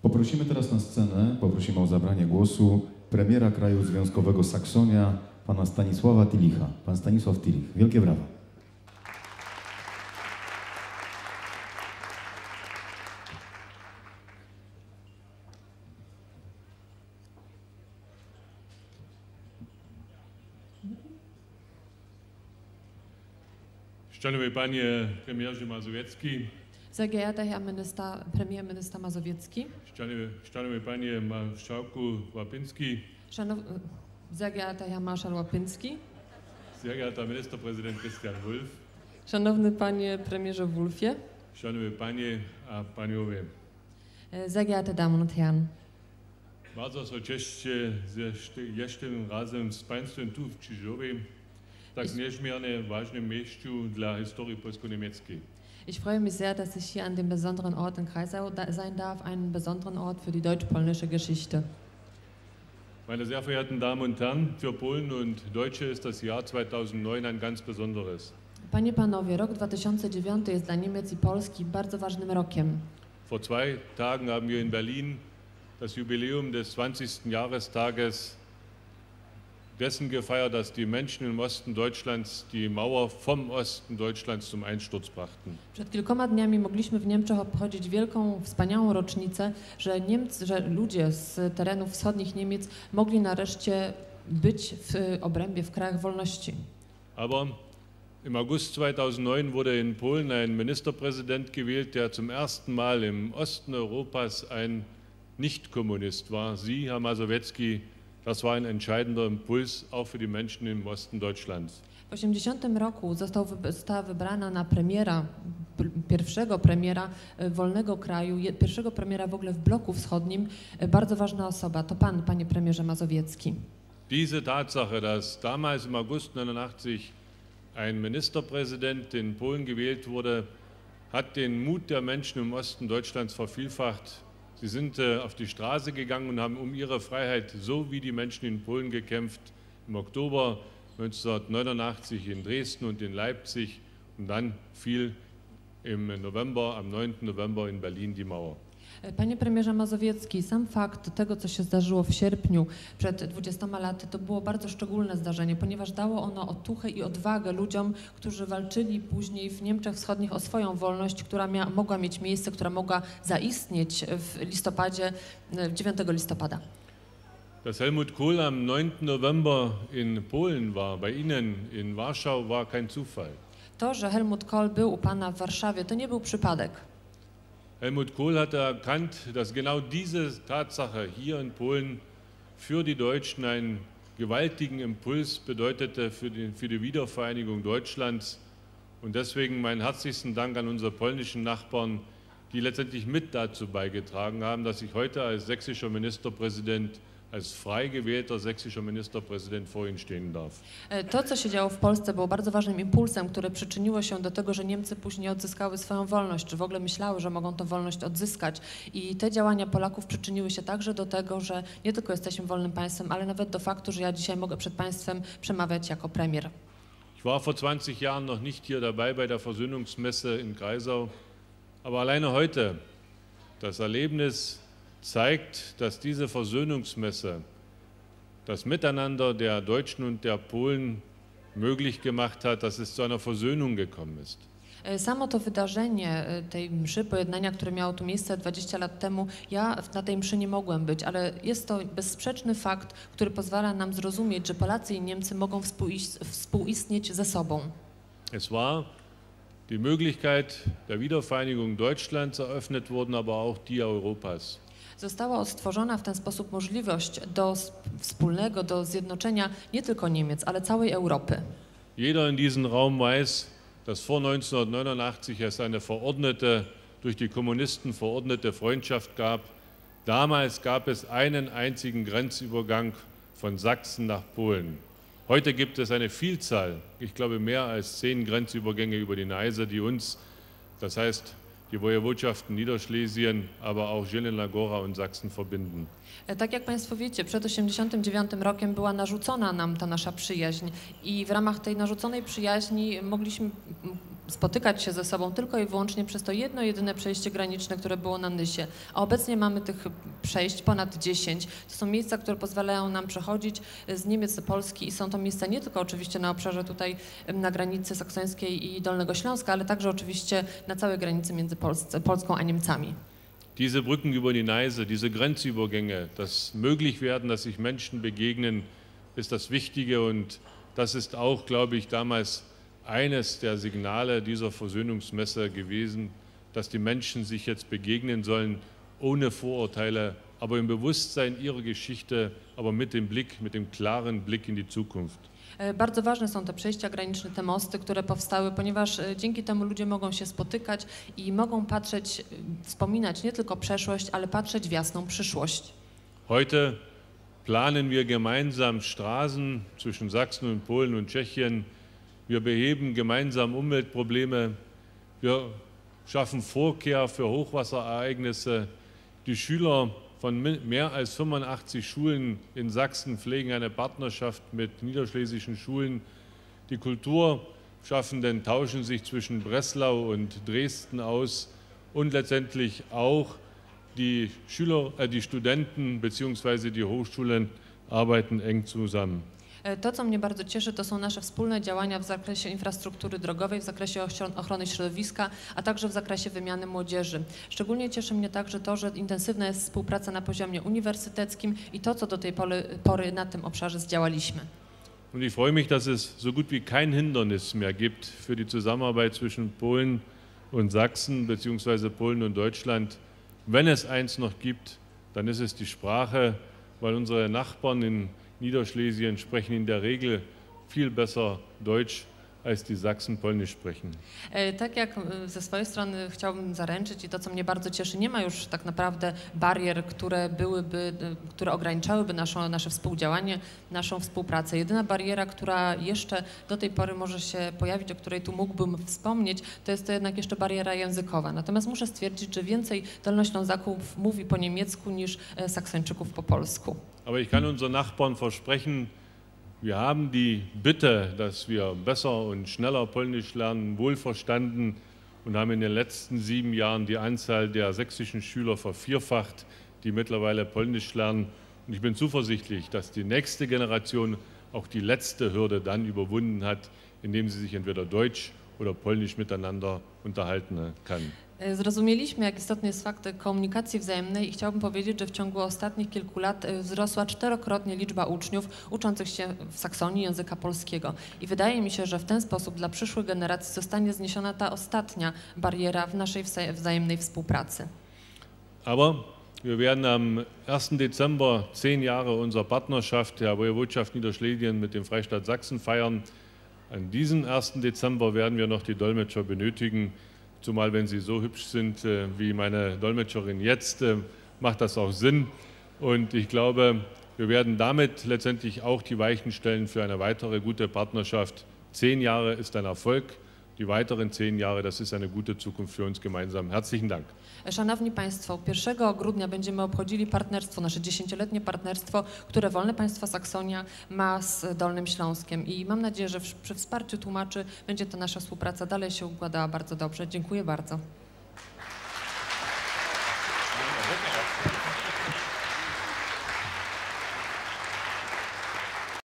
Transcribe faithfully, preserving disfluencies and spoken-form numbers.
Poprosimy teraz na scenę, poprosimy o zabranie głosu premiera kraju związkowego Saksonia, pana Stanisława Tilicha. Pan Stanisław Tilich. Wielkie brawa. Szanowny Panie Premierze Mazowiecki, Sehr geehrter Herr Minister, Premierminister Mazowiecki, Szanowny, Szanowny Panie Marszałku Łapinski, Szanow, sehr geehrter Herr Marszał Łapinski, sehr geehrter Ministerpräsident Christian Wulff, Szanowny Panie Premierze Wulfie, Szanowny Panie a Panowie. sehr geehrte Damen und Herren. Bardzo się cieszę, że jestem razem z Państwem tu w Krzyżowie, tak niezmiernie ważnym miejscu dla historii polsko-niemieckiej. Ich freue mich sehr, dass ich hier an dem besonderen Ort in Kreisau sein darf, einen besonderen Ort für die deutsch-polnische Geschichte. Meine sehr verehrten Damen und Herren, für Polen und Deutsche ist das Jahr zweitausendneun ein ganz besonderes. Panie, Panowie, rok dwa tysiące dziewiąty jest dla Niemiec i Polski bardzo ważnym rokiem. Vor zwei Tagen haben wir in Berlin das Jubiläum des zwanzigsten Jahrestages dessen gefeiert, dass die Menschen im Osten Deutschlands die Mauer vom Osten Deutschlands zum Einsturz brachten. Przed kilkoma dniami mogliśmy w Niemczech obchodzić wielką, wspaniałą rocznicę, że Niemcy, że ludzie z terenów wschodnich Niemiec mogli nareszcie być w obrębie, w krajach wolności. Aber im August zweitausendneun wurde in Polen ein Ministerpräsident gewählt, der zum ersten Mal im Osten Europas ein Nicht-Kommunist war. Sie, Herr Mazowiecki, das war ein entscheidender Impuls auch für die Menschen im Osten Deutschlands. W osiemdziesiątym roku został, została wybrana na premiera, pierwszego premiera wolnego kraju, pierwszego premiera w ogóle w bloku wschodnim, bardzo ważna osoba. To pan, panie premierze Mazowiecki. Diese Tatsache, dass damals im August neunundachtzig ein Ministerpräsident in Polen gewählt wurde, hat den Mut der Menschen im Osten Deutschlands vervielfacht. Sie sind auf die Straße gegangen und haben um ihre Freiheit, so wie die Menschen in Polen, gekämpft. Im Oktober neunzehnhundertneunundachtzig in Dresden und in Leipzig und dann fiel im November, am neunten November in Berlin die Mauer. Panie premierze Mazowiecki, sam fakt tego, co się zdarzyło w sierpniu przed dwudziestoma laty, to było bardzo szczególne zdarzenie, ponieważ dało ono otuchę i odwagę ludziom, którzy walczyli później w Niemczech Wschodnich o swoją wolność, która mia, mogła mieć miejsce, która mogła zaistnieć w listopadzie, dziewiątego listopada. Dass Helmut Kohl am neunten November in Polen war, bei Ihnen in Warschau, war kein Zufall. To, że Helmut Kohl był u pana w Warszawie, to nie był przypadek. Helmut Kohl hatte erkannt, dass genau diese Tatsache hier in Polen für die Deutschen einen gewaltigen Impuls bedeutete für die, für die Wiedervereinigung Deutschlands. Und deswegen meinen herzlichsten Dank an unsere polnischen Nachbarn, die letztendlich mit dazu beigetragen haben, dass ich heute als sächsischer Ministerpräsident, als frei gewählter sächsischer Ministerpräsident vor Ihnen stehen darf. To, co się działo w Polsce, było bardzo ważnym impulsem, które przyczyniło się do tego, że Niemcy później odzyskały swoją wolność, czy w ogóle myślały, że mogą tę wolność odzyskać. I te działania Polaków przyczyniły się także do tego, że nie tylko jesteśmy wolnym państwem, ale nawet do faktu, że ja dzisiaj mogę przed państwem przemawiać jako premier. Ich war vor zwanzig Jahren noch nicht hier dabei bei der Versöhnungsmesse in Kreisau, aber alleine heute das Erlebnis zeigt, dass diese Versöhnungsmesse das Miteinander der Deutschen und der Polen möglich gemacht hat, dass es zu einer Versöhnung gekommen ist. Samo to wydarzenie tej mszy pojednania, które miało tu miejsce dwadzieścia lat temu, ja na tej mszy nie mogłem być, ale jest to bezsprzeczny fakt, który pozwala nam zrozumieć, że Polacy i Niemcy mogą współistnieć ze sobą. Es war die Möglichkeit der Wiedervereinigung Deutschlands eröffnet worden, aber auch die Europas. Została stworzona w ten sposób możliwość do wspólnego, do zjednoczenia nie tylko Niemiec, ale całej Europy. Jeder in diesem Raum weiß, dass vor neunzehnhundertneunundachtzig es eine verordnete, durch die Kommunisten verordnete Freundschaft gab. Damals gab es einen einzigen Grenzübergang von Sachsen nach Polen. Heute gibt es eine Vielzahl, ich glaube mehr als zehn Grenzübergänge über die Neisse, die uns, das heißt die Wojewodschaften Niederschlesien, aber auch Zielona Góra und Sachsen verbinden. Tak jak Państwo wiecie, przed osiemdziesiątym dziewiątym rokiem była narzucona nam ta nasza przyjaźń i w ramach tej narzuconej przyjaźni mogliśmy spotykać się ze sobą tylko i wyłącznie przez to jedno, jedyne przejście graniczne, które było na Nysie. A obecnie mamy tych przejść ponad dziesięć. To są miejsca, które pozwalają nam przechodzić z Niemiec do Polski i są to miejsca nie tylko oczywiście na obszarze tutaj na granicy saksońskiej i Dolnego Śląska, ale także oczywiście na całej granicy między Polsce, Polską a Niemcami. Diese Brücken über die Neiße, diese Grenzübergänge, dass möglich werden, dass sich Menschen begegnen, ist das Wichtige und das ist auch, glaube ich, damals eines der Signale dieser Versöhnungsmesse gewesen, dass die Menschen sich jetzt begegnen sollen, ohne Vorurteile, aber im Bewusstsein ihrer Geschichte, aber mit dem Blick, mit dem klaren Blick in die Zukunft. Bardzo ważne są te przejścia graniczne, te mosty, które powstały, ponieważ dzięki temu ludzie mogą się spotykać i mogą patrzeć, wspominać nie tylko przeszłość, ale patrzeć w jasną przyszłość. Heute planen wir gemeinsam Straßen zwischen Sachsen und Polen und Tschechien. Wir beheben gemeinsam Umweltprobleme. Wir schaffen Vorkehr für Hochwasserereignisse. Die Schüler von mehr als fünfundachtzig Schulen in Sachsen pflegen eine Partnerschaft mit niederschlesischen Schulen. Die Kulturschaffenden tauschen sich zwischen Breslau und Dresden aus und letztendlich auch die Schüler, äh, die Studenten bzw. die Hochschulen arbeiten eng zusammen. To, co mnie bardzo cieszy, to są nasze wspólne działania w zakresie infrastruktury drogowej, w zakresie ochrony środowiska, a także w zakresie wymiany młodzieży. Szczególnie cieszy mnie także to, że intensywna jest współpraca na poziomie uniwersyteckim i to, co do tej pory, pory na tym obszarze zdziałaliśmy. Und ich freue mich, dass es so gut wie kein Hindernis mehr gibt für die Zusammenarbeit zwischen Polen und Sachsen bzw. Polen und Deutschland. Wenn es eins noch gibt, dann ist es die Sprache, weil unsere Nachbarn in Niederschlesien sprechen in der Regel viel besser Deutsch, als die Sachsen Polnisch sprechen. Tak jak ze swojej strony chciałbym zaręczyć i to, co mnie bardzo cieszy, nie ma już tak naprawdę barier, które byłyby, które ograniczałyby naszą, nasze współdziałanie, naszą współpracę. Jedyna bariera, która jeszcze do tej pory może się pojawić, o której tu mógłbym wspomnieć, to jest to jednak jeszcze bariera językowa. Natomiast muszę stwierdzić, że więcej Dolnoślązaków mówi po niemiecku niż Saksończyków po polsku. Aber ich kann unseren Nachbarn versprechen, wir haben die Bitte, dass wir besser und schneller Polnisch lernen, wohlverstanden und haben in den letzten sieben Jahren die Anzahl der sächsischen Schüler vervierfacht, die mittlerweile Polnisch lernen. Und ich bin zuversichtlich, dass die nächste Generation auch die letzte Hürde dann überwunden hat, indem sie sich entweder Deutsch oder Polnisch miteinander unterhalten kann. Zrozumieliśmy, jak istotny jest fakt komunikacji wzajemnej i chciałbym powiedzieć, że w ciągu ostatnich kilku lat wzrosła czterokrotnie liczba uczniów uczących się w Saksonii języka polskiego. I wydaje mi się, że w ten sposób dla przyszłych generacji zostanie zniesiona ta ostatnia bariera w naszej wzajemnej współpracy. Aber wir werden am ersten Dezember zehn Jahre unserer Partnerschaft der Woiwodschaft Niederschlesien mit dem Freistaat Sachsen feiern. An diesem ersten Dezember werden wir noch die Dolmetscher benötigen. Zumal wenn sie so hübsch sind wie meine Dolmetscherin jetzt, macht das auch Sinn. Und ich glaube, wir werden damit letztendlich auch die Weichen stellen für eine weitere gute Partnerschaft. Zehn Jahre ist ein Erfolg. Die weiteren zehn Jahre, das ist eine gute Zukunft für uns gemeinsam. Herzlichen Dank. Szanowni Państwo, pierwszego grudnia będziemy obchodzili partnerstwo, nasze dziesięcioletnie partnerstwo, które Wolne Państwo Saksonia ma z Dolnym Śląskiem i mam nadzieję, że przy wsparciu tłumaczy będzie to nasza współpraca dalej się układała bardzo dobrze. Dziękuję bardzo.